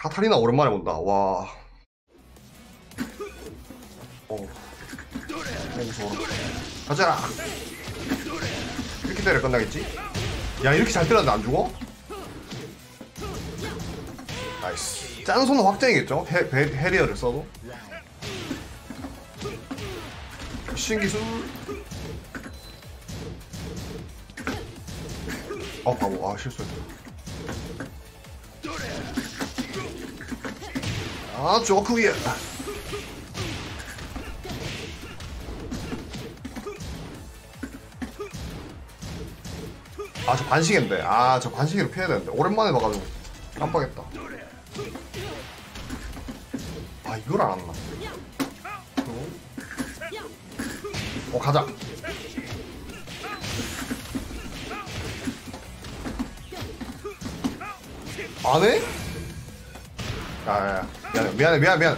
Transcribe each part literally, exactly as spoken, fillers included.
카타리나 오랜만에 본다. 와. 어. 너무 무서워. 가자. 이렇게 때려 끝나겠지? 야, 이렇게 잘 때렸는데 안 죽어? 나이스. 짠손은 확정이겠죠? 해, 해, 해리어를 써도. 신기술. 어, 바보. 아, 실수했다. 아, 조크 위에. 아, 저 관식인데. 아, 저 관식이로 피해야 되는데. 오랜만에 봐가지고 깜빡했다. 아, 이걸 안 왔나? 어, 가자. 안 해? 야, 야, 야. 미안해, 미안해, 미안해, 미안해.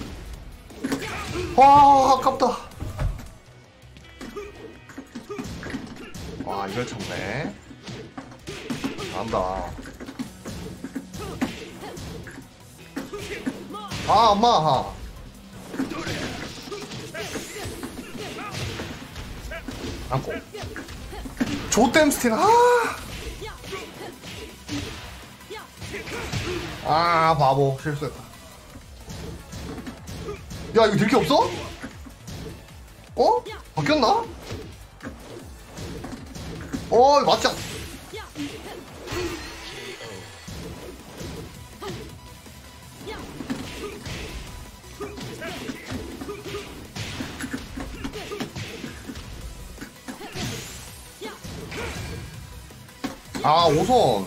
와, 아깝다. 와, 이걸 쳤네. 안다. 아, 엄마. 하. 안고. 조댐스틴. 아. 아, 바보. 실수했다. 야, 이거 딜키 없어? 어? 바뀌었나? 어, 맞지 않... 아, 오선.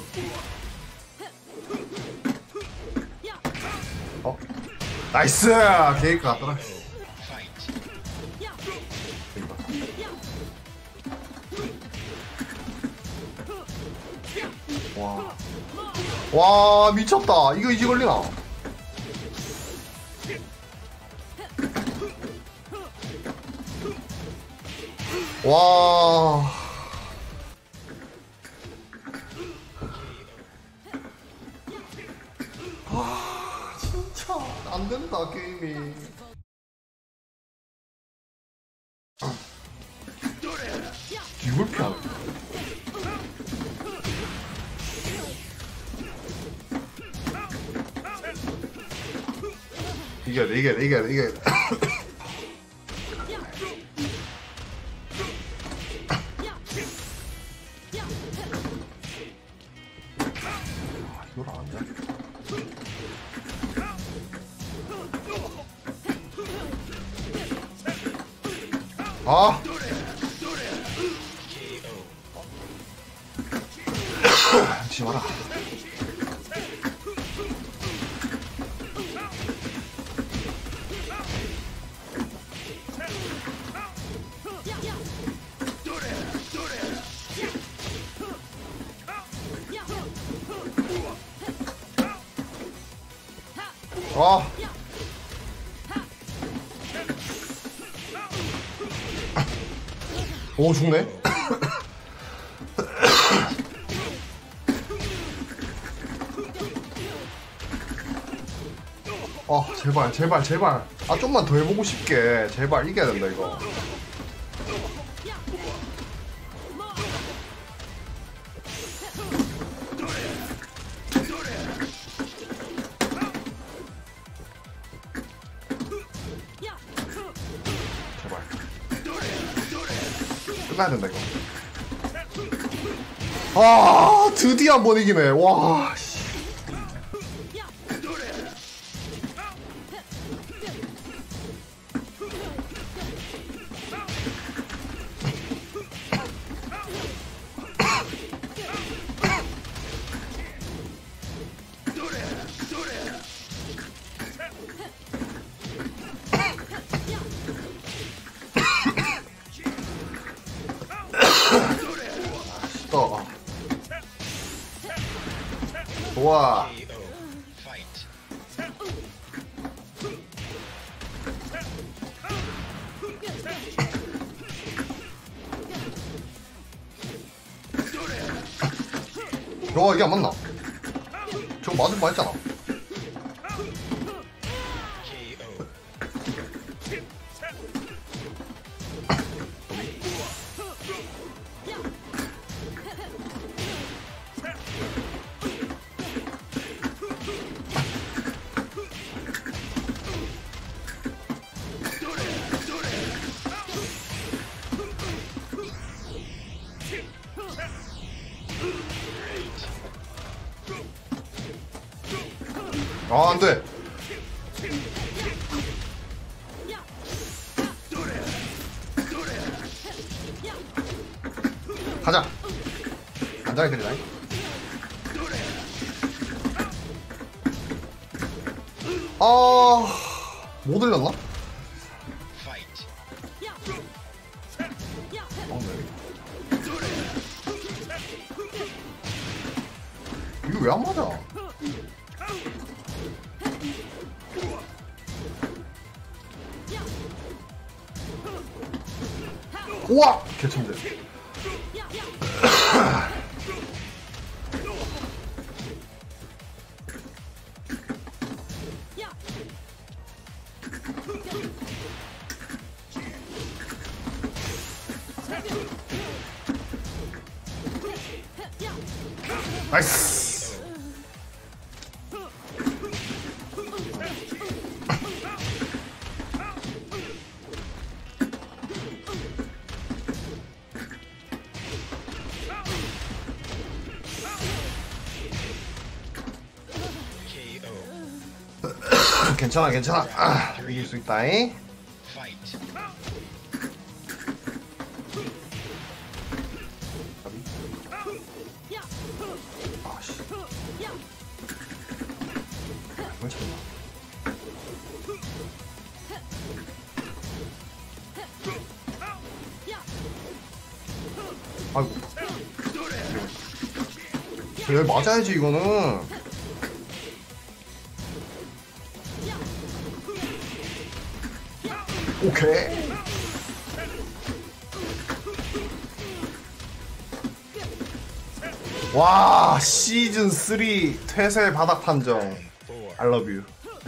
어? 나이스! 케이크 같더라. 와. 와, 미쳤다. 이거 이지 걸리나? 와. 아, 진짜 안 된다, 게임이. 이걸 피하네. 이겨야 돼, 이겨야 돼, 이겨야 돼, 이겨야 돼. 아, 이걸 안 돼? 아! 하지 마라. 아. 오, 죽네. 아, 제발, 제발, 제발. 아, 좀만 더 해보고 싶게. 제발, 이겨야 된다, 이거. 제발. 끝나야 된다, 이거. 아, 드디어 한 번 이기네. 와, 씨. 떠. 좋아. 야, 이게 안 맞나? 저거 맞을 뻔 했잖아. 아, 안 돼. 가자. 안전하게 들리나? 아, 못 들렸나? 어, 네. 이거 왜 안 맞아? 우와! 개천재. 나이스. 괜찮아 괜찮아. 아, 이길 수 있다잉. 아씨. 왜 참나? 아이고. 여기 맞아야지 이거는. 오케이. 와, 시즌 삼 퇴세 바닥 판정. I love you.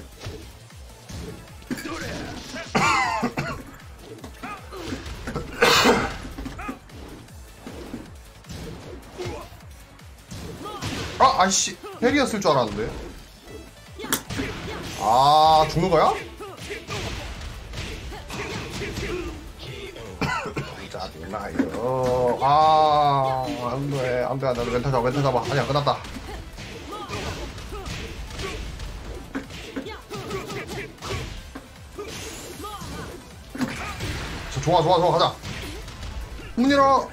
아, 아이씨. 헬이었을 줄 알았는데. 아, 죽는 거야? 짜증나요. 아, 안 돼, 안 돼, 안 돼. 멘탈 잡아, 멘탈 잡아. 아니야, 끝났다. 저, 좋아, 좋아, 좋아, 가자. 문 열어.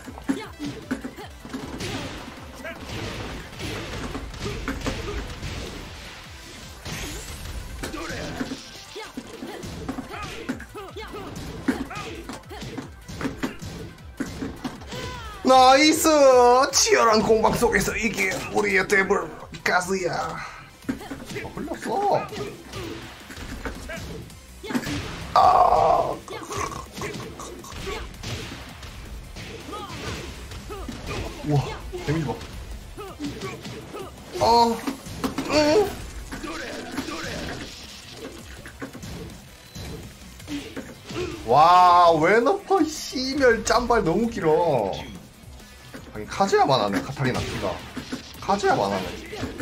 나이스! 치열한 공방 속에서 이게 우리의 데블 가스야. 어, 흘렸어. 아. 우와, 데미지 봐. 어. 응. 와, 웨너퍼 씨멸 짬발 너무 길어. 아니, 카즈야만 하네, 카타리나 키가. 카즈야만 하네.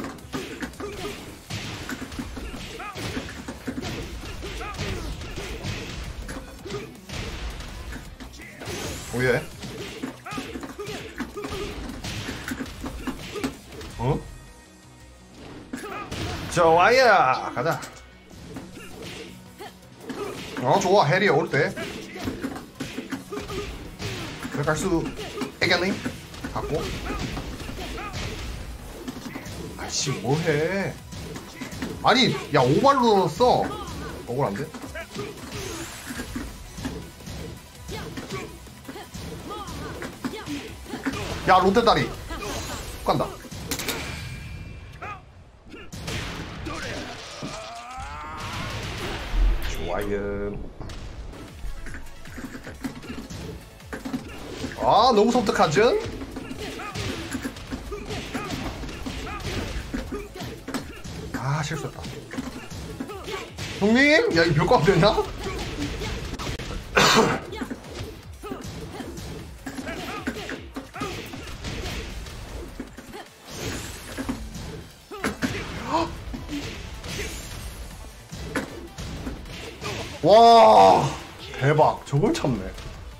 오예. 어? 좋아요. 가자. 어, 좋아. 해리 올 때. 그래 갈 수 있겠니? 갖고. 아씨, 뭐해. 아니, 야, 오발로 넣었어. 억울한데? 야, 롯데다리. 훅 간다. 좋아요. 아, 너무 섬뜩하죠? 아, 실수했다. 형님? 야, 이 별거 안 되냐? 와 대박 저걸 참네.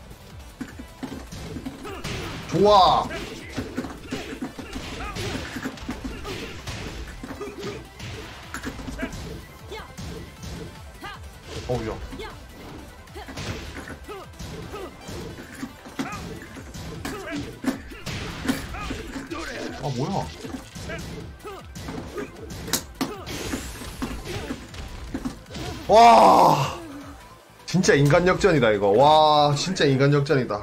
좋아. 어우야. 아 뭐야. 와 진짜 인간 역전이다 이거. 와 진짜 인간 역전이다.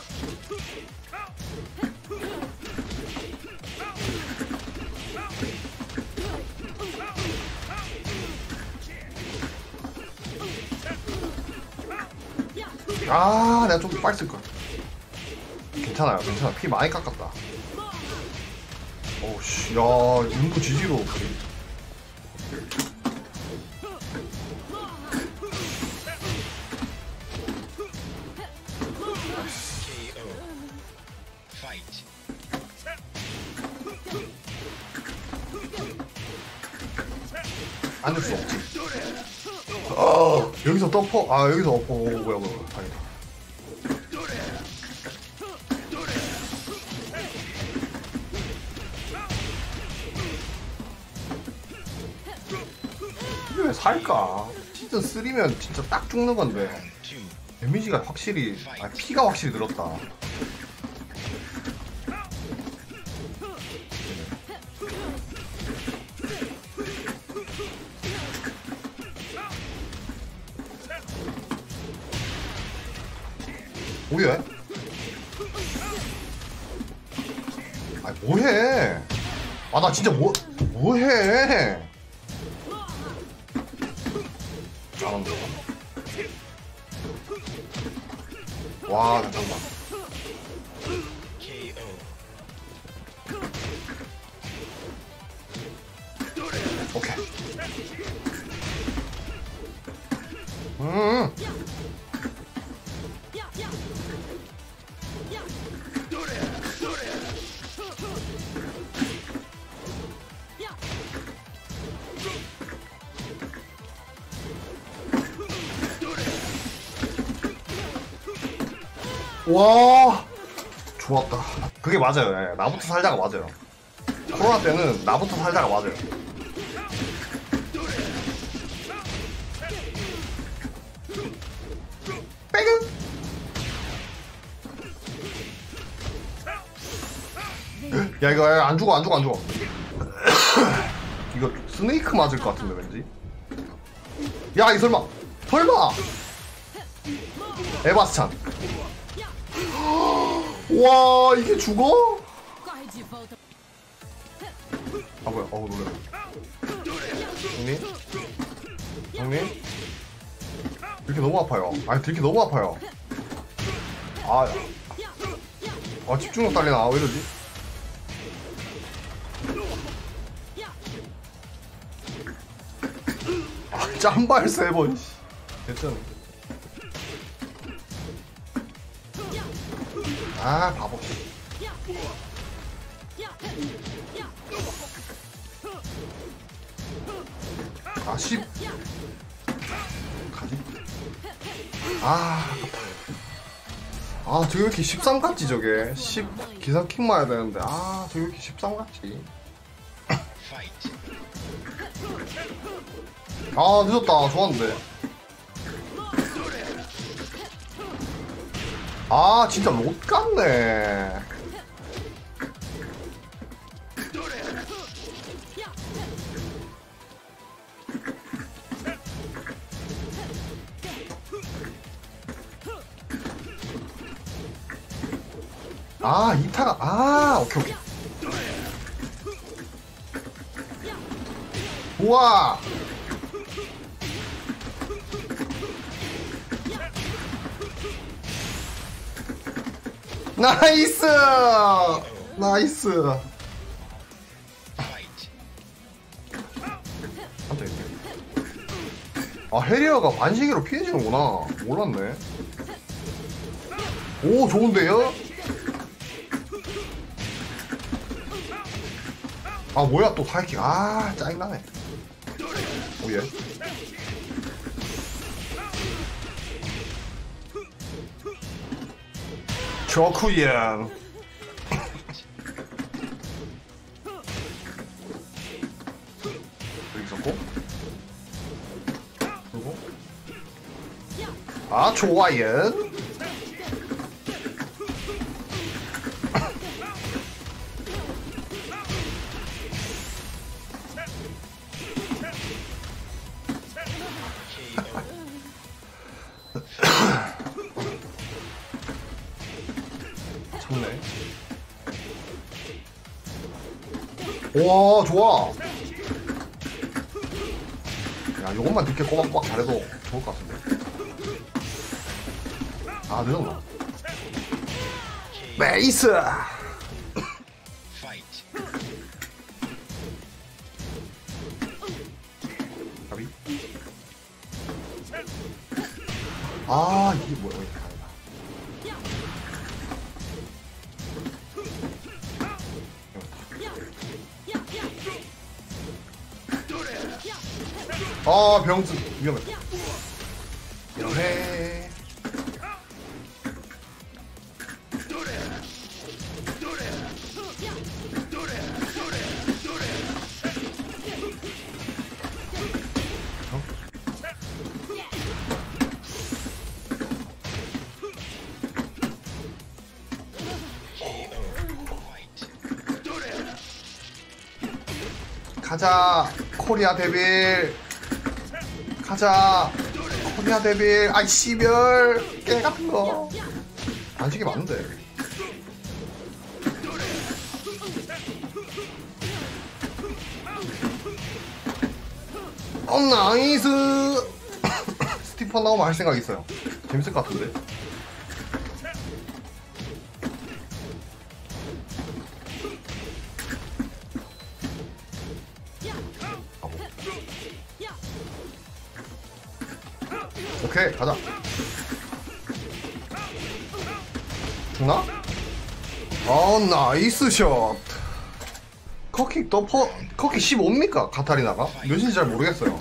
아 내가 좀 빨리 쓸걸. 괜찮아요 괜찮아. 피 많이 깎았다. 어우씨 야 인구 지지로. 앉을 수 없지. 어 여기서 덮어. 아 여기서 엎어. 오, 뭐야 뭐야 다행이다. 이게 왜 살까? 시즌 쓰리면 진짜 딱 죽는 건데 데미지가 확실히 아 피가 확실히 늘었다. 뭐해? 아니 뭐해? 아 나 진짜 뭐 뭐해? 잘한다. 와 잠깐만. 오케이. 음. 와 좋았다. 그게 맞아요. 예, 나부터 살자가 맞아요. 코로나 때는 나부터 살자가 맞아요. 빼금. 야 이거 안 죽어 안 죽어 안 죽어. 이거 스네이크 맞을 것 같은데 왠지. 야 이 설마 설마 에바스찬. 와 이게 죽어? 아 뭐야 어우 놀래. 형님? 형님? 이렇게 너무 아파요. 아니 이렇게 너무 아파요. 아, 아 집중력 딸리나. 왜 이러지? 아 짬발 세 번. 됐잖아. 아 바보. 아 십. 가지? 아 아깝다. 아 저게 왜 이렇게 십삼 같지 저게. 십 기사킥 맞아야 되는데 아 저게 왜 이렇게 십삼 같지. 아 늦었다. 좋았는데. 아 진짜 롯 같네. 아 이타가 아 오케이 오케이. 우와 나이스 나이스. 아 해리어가 반시계로 피해지는구나. 몰랐네. 오 좋은데요? 아 뭐야 또 사이킥. 아 짜증나네. 오예. 좋구요. 여기 있었고. 그리고 아 좋아요. 참네. 와 좋아. 야 요것만 늦게 꼬박꼬박 잘해도 좋을 것 같은데. 아 늦었나? 메이스. 가비. 아 이게 뭐야? 이게 아니다. 아 병수 위험해. 위험해. 가자 코리아 데빌. 가자 코리아 데빌. 아이 씨별 깨 같은 거. 안식이 많은데. 어 나이스. 스티펀 나오면 할 생각 있어요. 재밌을 것 같은데. 오케이 가자. 죽나? 어 나이스 샷. 커킥 더퍼 커킥 십오입니까? 카타리나가? 몇인지 잘 모르겠어요.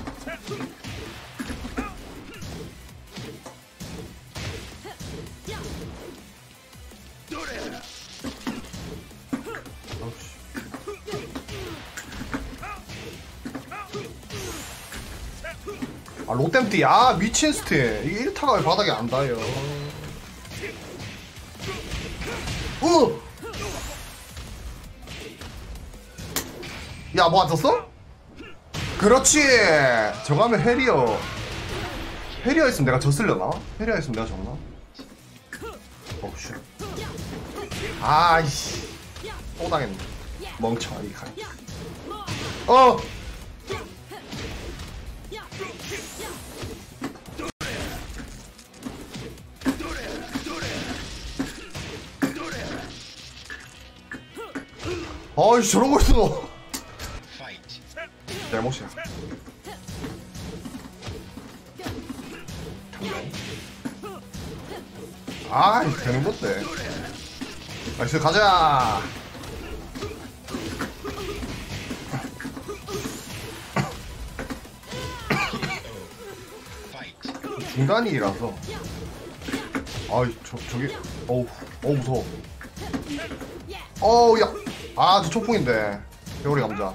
아 롯데ම්티. 아 미친 스틸. 이게 일 타가 왜 바닥에 안 닿아요. 어! 야 뭐 안 썼어? 그렇지. 저거 하면 해리어. 해리어 있으면 내가 졌으려나? 해리어 있으면 내가 졌나? 어우씨. 아이씨 또 당했네. 멍청하니 칼. 어! 아이씨 저런 거 있어. 잘못이야. 아이 되는 건데. 나이스 가자. 중단이라서. 아이 저 저기 어우 어우 무서워. 어우 야. 아 저 초풍인데. 개구리 감자.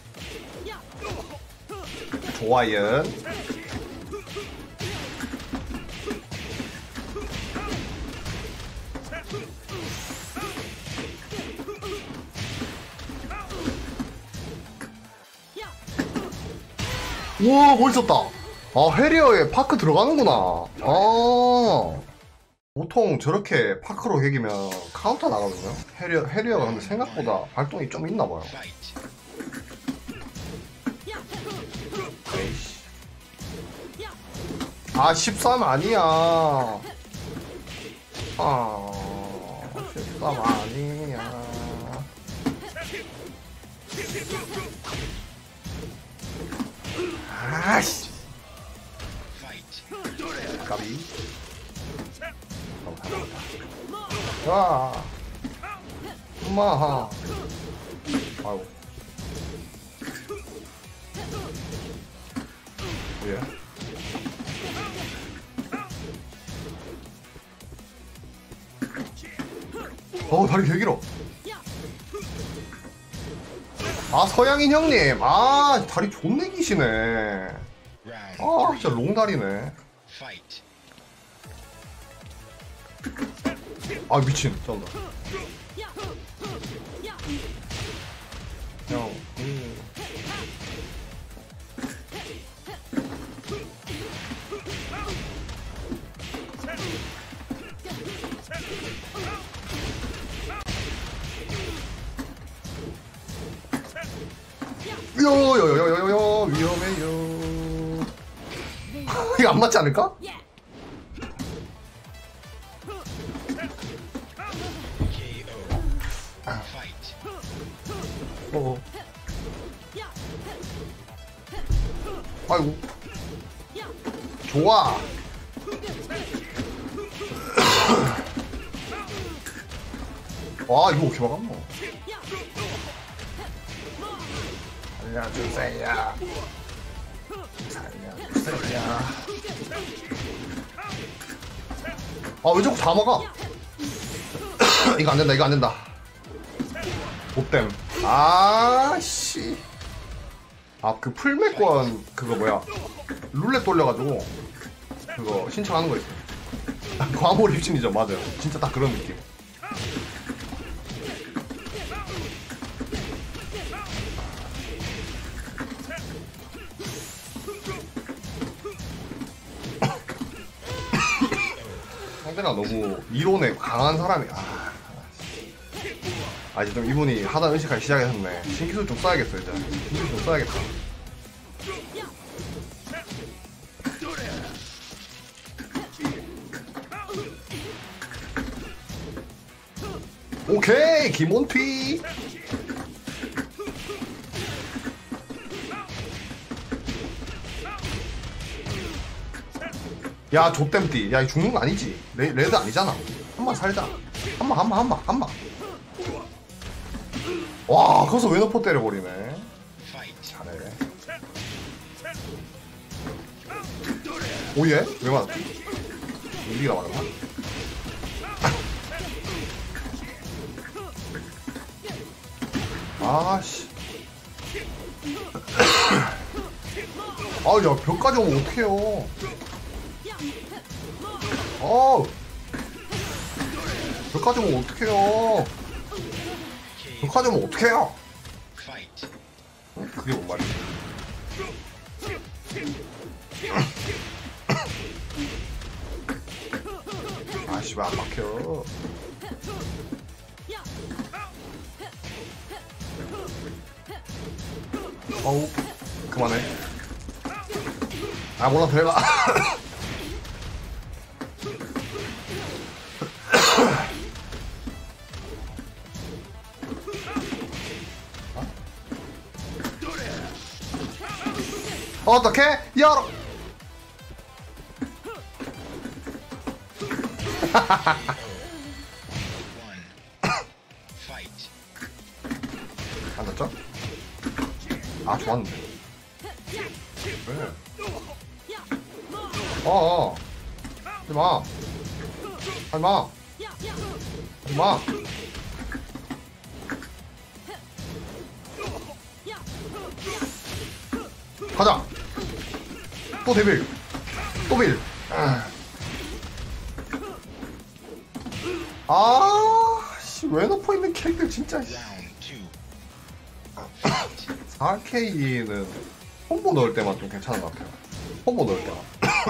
좋아요. 우와 멋있었다. 아 해리어에 파크 들어가는구나. 아 보통 저렇게 파크로 개기면 카운터 나가거든요. 해리어, 해리어가 근데 생각보다 발동이 좀 있나봐요. 에이씨. 아 십삼 아니야. 아 십삼 아니야. 아씨 까비. 자 엄마. 아이고 예. 어 다리 되게 길어. 아 서양인 형님, 아 다리 존내 기시네. 아 진짜 롱다리네. 아 미친 쩐다. 형 음. 요요요요요요 위험해요. 이거 안 맞지 않을까? 어. 아이고. 좋아. 와 이거 어떻게 막았노? 살려주세요. 살려주세요. 아 왜 자꾸 다 막아? 이거 안 된다. 이거 안 된다. 못됨. 아씨. 아 그 풀맥권 그거 뭐야? 룰렛 돌려가지고 그거 신청하는 거 있어. 과몰입 심리죠. 맞아요. 진짜 딱 그런 느낌. 상대가 너무 이론에 강한 사람이. 아, 아 이제 좀 이분이 하다 의식하기 시작했네. 신기술 좀 써야겠어 이제. 신기술 좀 써야겠다. 오케이 김원튀. 야 좆댐띠. 야 이 죽는 거 아니지? 레, 레드 아니잖아. 한번 살자. 한번 한번 한번 한번. 와 거기서 웨너포 때려버리네. 잘해. 오예? 왜 맞았지? 우리가 맞았나? 아씨. 아야 벽까지 오면 어떡해요. 어 벽까지 오면 어떡해요. 벽까지 오면 어떡해요. 어? 그게 뭔 말이야. 아씨 왜 안 막혀. 어우 그만해. 아 몰라 대박. 어떻게 열어. 안 됐죠? 아 좋았는데. 왜? 어어 하지마. 하지마. 하지마. 가자. 또 데빌. 또 빌. 아, 씨, 왜 넣고 있는 캐릭터 진짜. 사 케이는 콤보 넣을 때만 좀 괜찮은 것 같아요. 콤보 넣을 때만.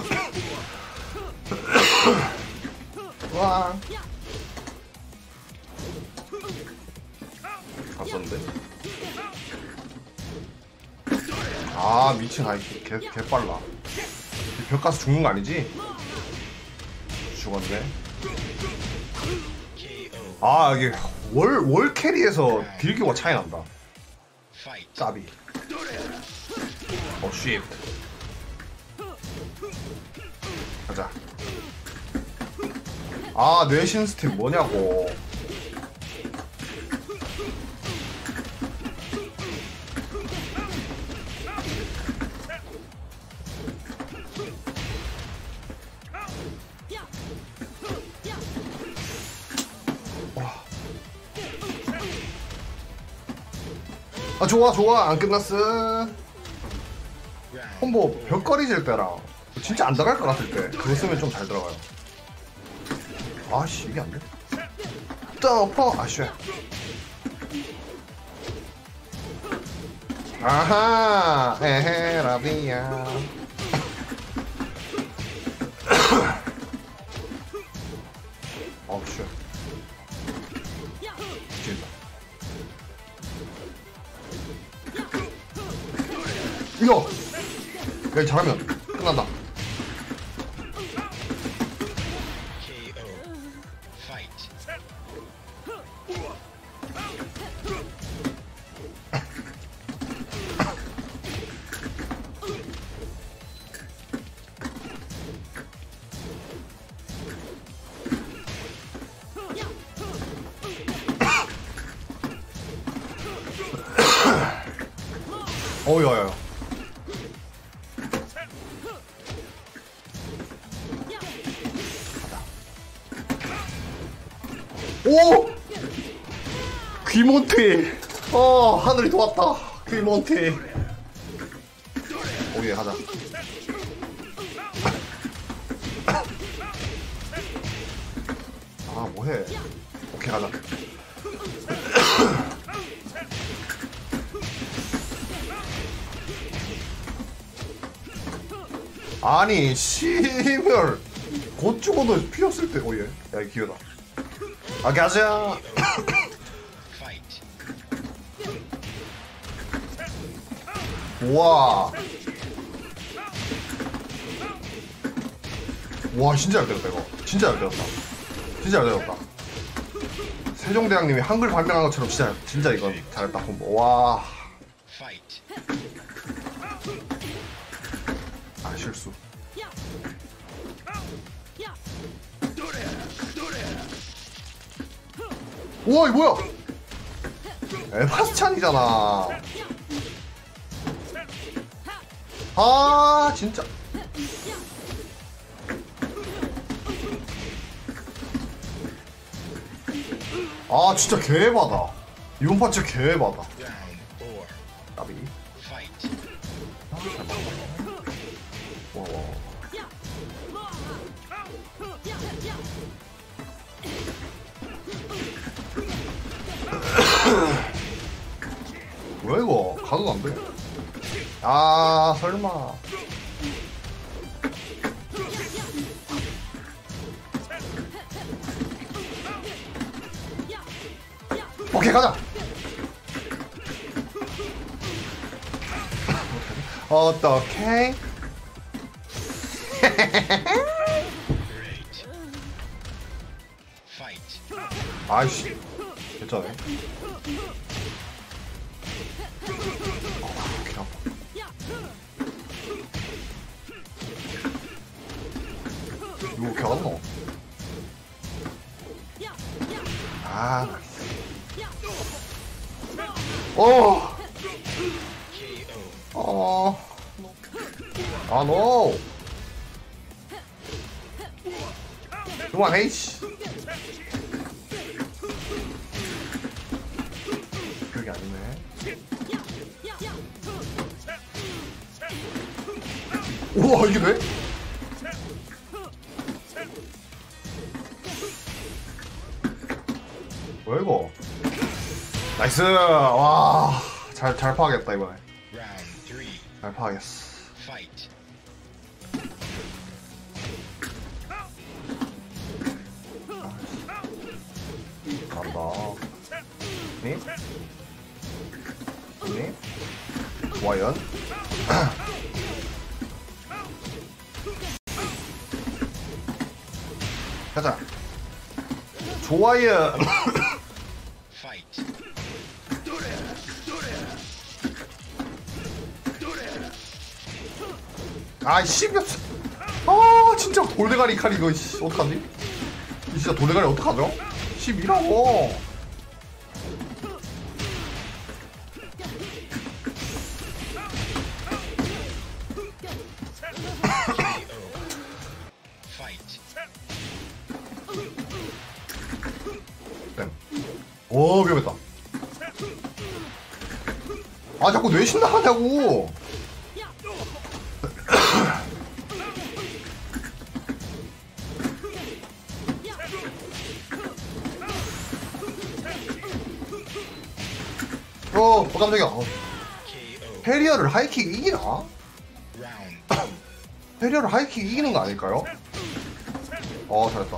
와. 갔었는데. 아 미친. 아이 개, 개 빨라. 벽 가서 죽는 거 아니지? 죽었네. 아 이게 월, 월 캐리에서 딜교가 차이 난다. 까비. 어 쉣. 가자. 아 뇌신 스팀 뭐냐고. 아 좋아 좋아 안 끝났어. 콤보 벽걸이 질 때랑 진짜 안 들어갈 것 같을 때 그거 쓰면 좀 잘 들어가요. 아씨 이게 안 돼. 떠퍼 아쉬. 아하 에헤 라비야. 어우 쉣. 미친다. 이거 여기 잘하면 끝난다. 어우야야. 오! 귀몬티. 어 하늘이 도왔다. 귀몬티. 오예 하자. 아 뭐해. 오케이 가자. 아니 씨발 곧 죽어도 피었을 때 오예 야 이 기회다. 아 가자. 와. 와 진짜 잘 때렸다 이거. 진짜 잘 때렸다. 진짜 잘 때렸다. 세종대왕님이 한글 발명한 것처럼 진짜 진짜 이건 잘했다 콤보. 와. 아 실수. 우와 이거 뭐야. 에바스찬이잖아. 아 진짜. 아 진짜 개에바다. 이번 판 진짜 개에바다. 나비. 와와. 뭐야 이거 가도 안 돼. 아 설마. 오케이 가자. 어떡해. 아이씨 괜찮네. 아, 개 아파. 이거 개 안 나와. 아 나이스. 어. 어. 아 노. 그만해 씨. 그게 아니네. 우와 이게 돼? 뭐야 이거. 나이스. 와. 잘, 잘 파하겠다 이번에. 잘 파하겠어. 간다. 니? 니? 와연? 가자. 좋아요. 아 씨발. 아 진짜 돌대가리 칼 이거 씨 어떡하지? 이 진짜 돌대가리 어떡하죠? 십이라고. 오 위험했다. 아 자꾸 뇌신 나가냐고. 어, 어 깜짝이야. 어. 해리어를 하이킥 이기나? 해리어를 하이킥 이기는 거 아닐까요? 어 잘했다.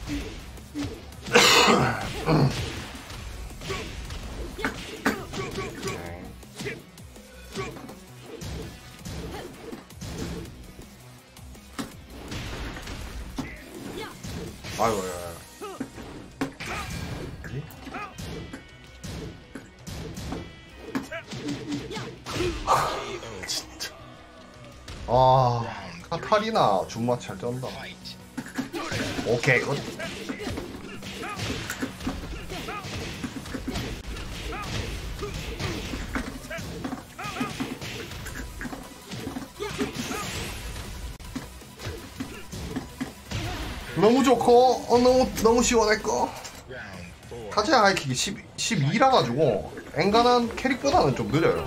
아이고, 야, 야. 진짜. 아, 카타리나 준마 잘 쩐다. 오케이, 굿. 너무 좋고, 어, 너무, 너무 시원했고. 카즈야 하이킥이 십이라 가지고, 엔간한 캐릭보다는 좀 느려요.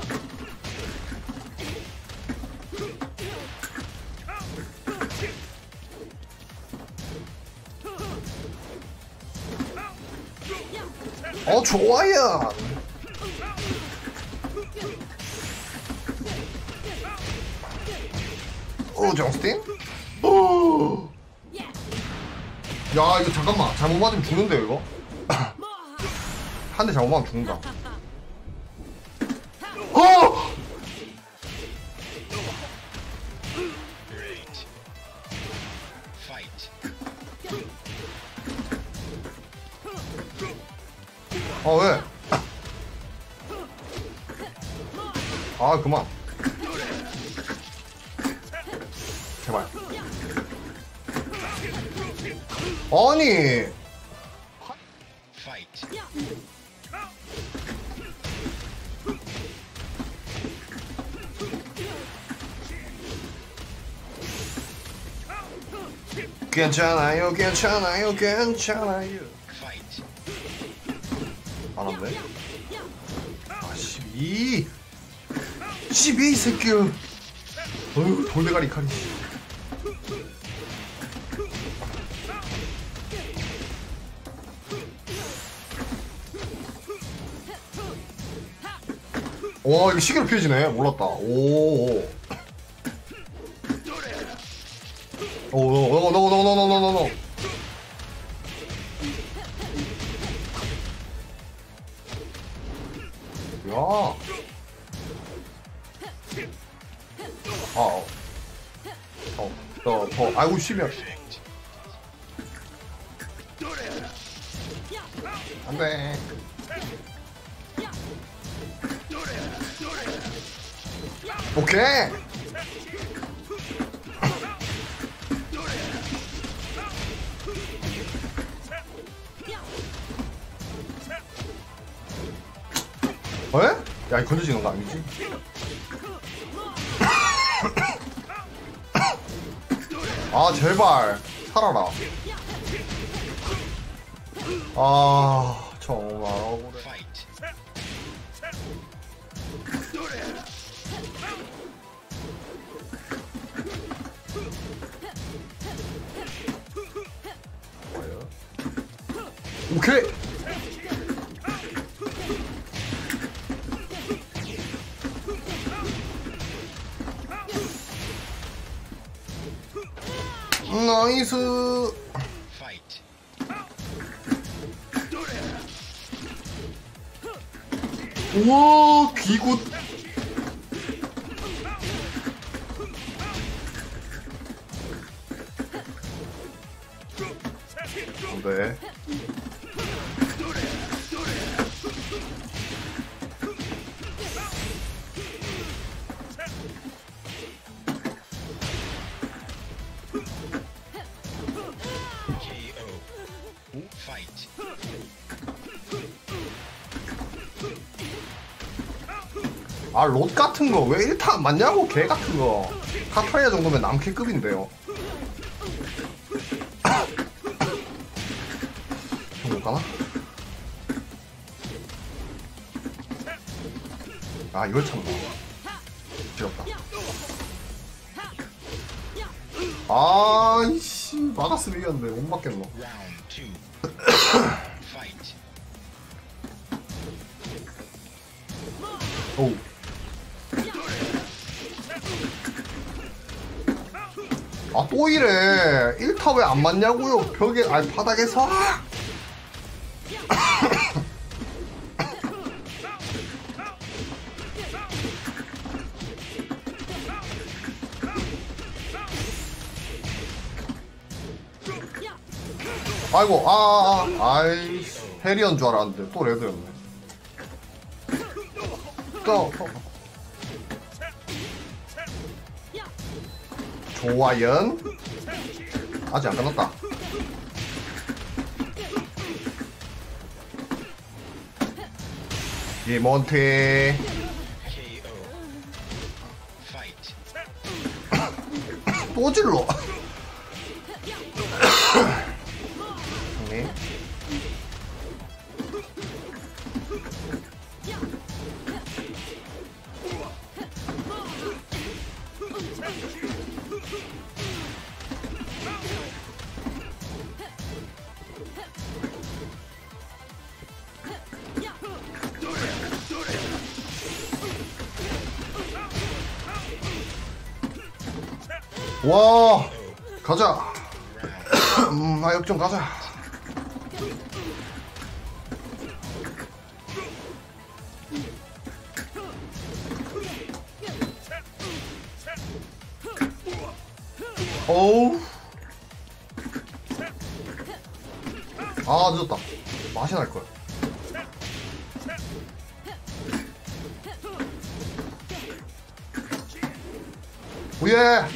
어, 좋아요! 어, 정스틴? 오! 야, 이거 잠깐만. 잘못 맞으면 죽는데요, 이거? 한 대 잘못 맞으면 죽는다. 어! 어, 왜? 아, 그만. 제발. 아니. 괜찮아요, 괜찮아요, 괜찮아요. 안 한대? 아, 십이. 십이, 이 새끼야. 어휴, 돌대가리 칼이. 와, 이거 시계로 피해지네. 몰랐다. 오. 오, 노, 노, 노, 노, 노, 노, 노, 노, 노. 야. 아, 어. 어, 더, 더. 아이고, 쉬면. 안 돼. 오케이. 에? 야, 이 건져지는 거 아니지? 아, 제발 살아라. 아, 정말 억울해. 오케이. 나이스. 우와, 귀굿. 안돼. 아, 롯 같은 거 왜 일 타 안 맞냐고, 개 같은 거. 카타리아 정도면 남캐급인데요. 못 가나? 아 이걸 참나. 지렸다. 아이씨 막았으면 이겼는데 못 막겠노. 오우. 아 또 이래. 일 타 왜 안 맞냐고요. 벽에 아니 바닥에서. 아이고 아아아 아, 아이 해리언 줄 알았는데 또 레드였네. 또 좋아연 아직 안 끝났다. 이몬테 또 질러. 네. 와 가자. 음, 아 역전 가자. 어우 아 늦었다. 맛이 날걸. 오예.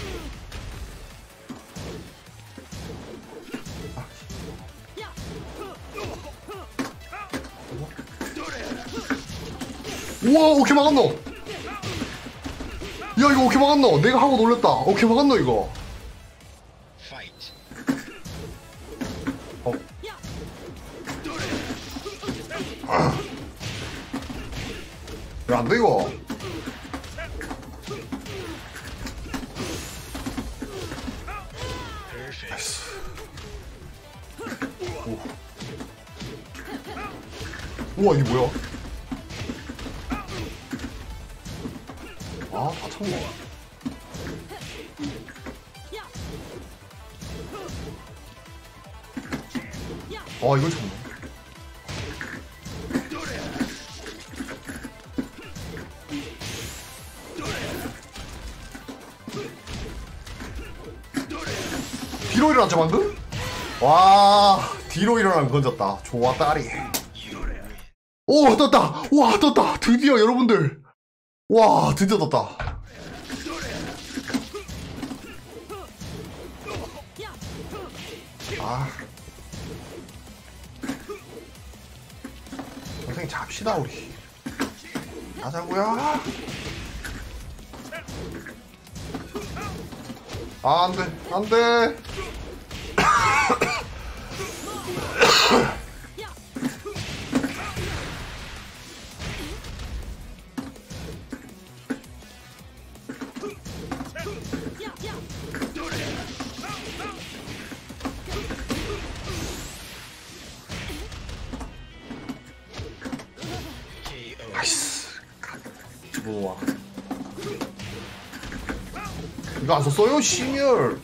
우와 오케이 막았노. 야 이거 오케이 막았노. 내가 하고 놀랬다. 오케이 막았노 이거. 어. 아. 야 안돼 이거. 나이스. 오. 우와 이게 뭐야. 아, 다 참네. 아, 이걸 참네. 뒤로 일어났죠, 방금? 와, 뒤로 일어나면 건졌다. 좋았다리. 오, 떴다! 와, 떴다! 드디어 여러분들! 와 드디어 떴다. 아 선생님 잡시다 우리. 가자고요. 아 안돼 안돼. 나이스. 좋아. 이거 안 썼어요? 심열.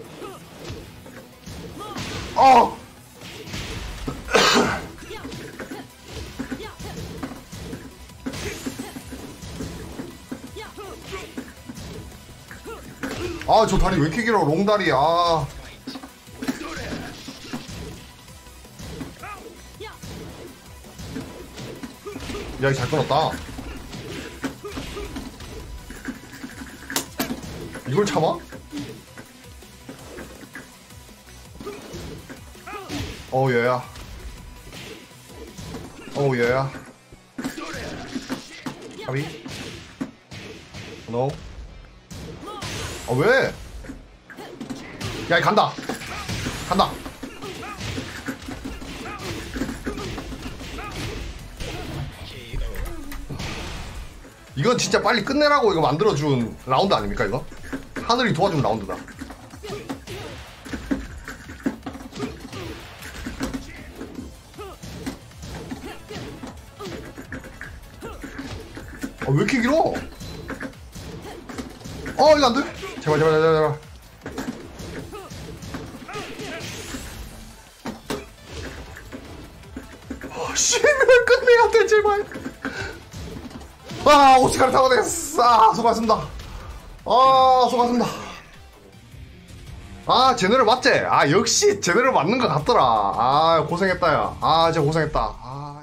아! 아, 저 다리 왜 이렇게 길어? 롱다리. 아. 야, 이거 잘 끊었다. 이걸 참아? 어우 얘야. 어우 얘야. 가비. 노. 아 왜? 야, 이 간다. 간다. 이건 진짜 빨리 끝내라고 이거 만들어준 라운드 아닙니까 이거? 하늘이 도와준 라운드다. 아, 왜 이렇게 길어? 어 이거 안돼. 제발 제발 제발 제발. 아 씨발 끝내야 돼 제발. 아 오스카르 타고 됐어. 아 수고하셨습니다. 아 수고하셨습니다. 아 제네럴 맞지? 아 역시 제네럴 맞는 것 같더라. 아 고생했다 야. 아 진짜 고생했다. 아